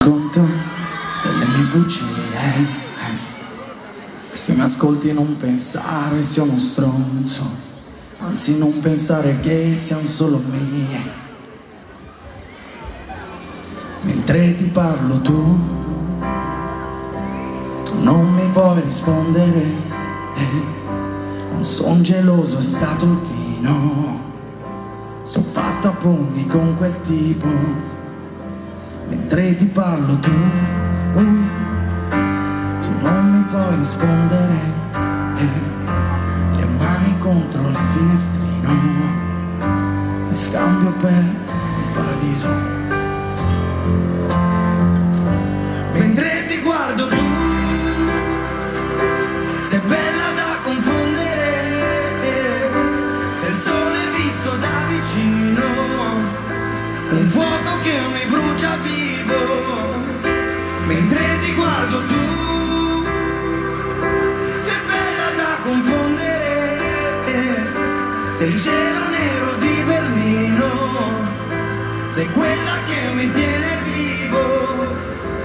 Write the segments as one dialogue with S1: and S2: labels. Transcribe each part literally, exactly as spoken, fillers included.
S1: Conto delle mie bugie. Se mi ascolti non pensare sia uno stronzo, anzi non pensare che siano solo mie. Mentre ti parlo tu, tu non mi vuoi rispondere. eh, Non son geloso, è stato il fino. Son fatto a pugni con quel tipo. Mentre ti parlo tu, uh, tu non mi puoi rispondere. eh, Le mani contro il finestrino, in scambio per il paradiso. Mentre ti guardo tu, sei bella da confondere. Se il sole visto da vicino, un fuoco che mi brucia vivo. Mentre ti guardo tu, sei bella da confondere. Sei il cielo nero di Berlino, sei quella che mi tiene vivo.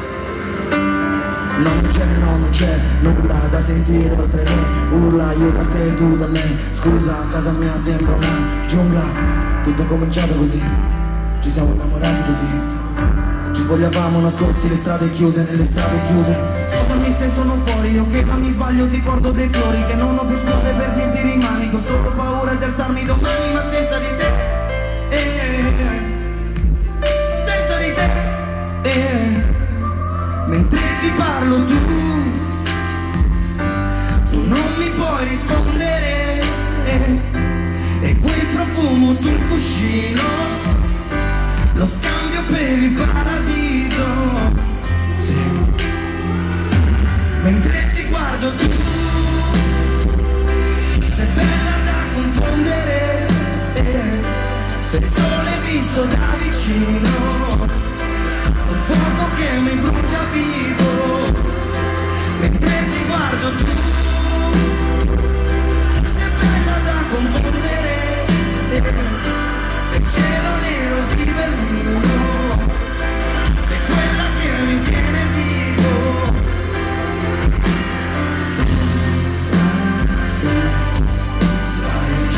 S1: Non c'è, no, non c'è nulla da sentire oltre me. Urla io da te, tu da me. Scusa, casa mia sembra una giungla. Tutto è cominciato così, ci siamo innamorati così. Ci svogliavamo nascosti, le strade chiuse, nelle strade chiuse. Scusami se sono fuori, io che non mi sbaglio ti porto dei fiori. Che non ho più scuse per dirti rimani. Ho solo paura di alzarmi domani, ma senza di te. eh, Senza di te. eh. Mentre ti parlo tu, tu non mi puoi rispondere. E quel profumo sul cuscino lo scambio per il paradiso. Sì. Mentre ti guardo tu, sei bella da confondere. Se il sole visto da vicino, un fuoco che mi brucia vivo. Mentre ti guardo tu, sei bella da confondere. Sei il cielo nero di Berlino, sei quella che mi tiene vivo. Senza te la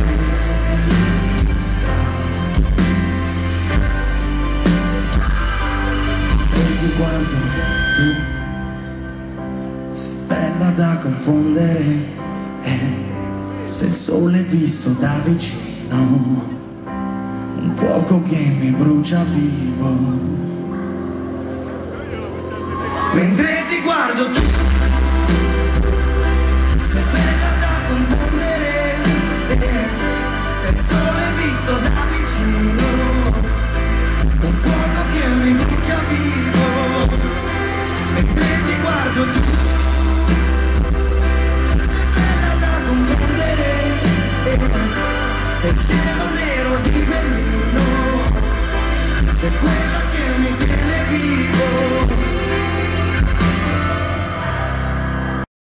S1: ti guardo tu, sei bella da confondere. eh, Se il sole visto da vicino, un fuoco che mi brucia vivo. Mentre ti guardo tu, sei bella